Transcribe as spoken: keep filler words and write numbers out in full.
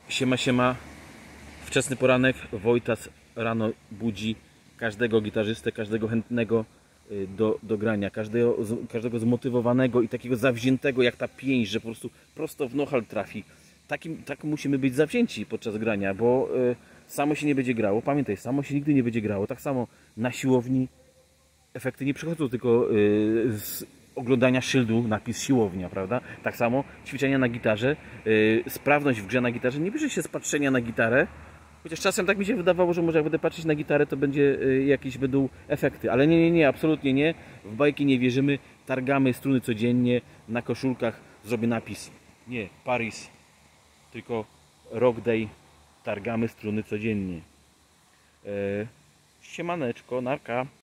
Siema, siema. Wczesny poranek. Wojtas rano budzi każdego gitarzystę, każdego chętnego do, do grania, każdego, każdego zmotywowanego i takiego zawziętego jak ta pięść, że po prostu prosto w nohal trafi. Takim, tak musimy być zawzięci podczas grania, bo y, samo się nie będzie grało. Pamiętaj, samo się nigdy nie będzie grało. Tak samo na siłowni efekty nie przychodzą tylko y, z oglądania szyldu, napis siłownia, prawda? Tak samo ćwiczenia na gitarze, yy, sprawność w grze na gitarze nie bierze się z patrzenia na gitarę, chociaż czasem tak mi się wydawało, że może jak będę patrzeć na gitarę, to będzie yy, jakieś będą efekty, ale nie, nie, nie, absolutnie nie. W bajki nie wierzymy, targamy struny codziennie, na koszulkach zrobię napis, nie Paris, tylko Rock Day, targamy struny codziennie. Yy, siemaneczko, narka.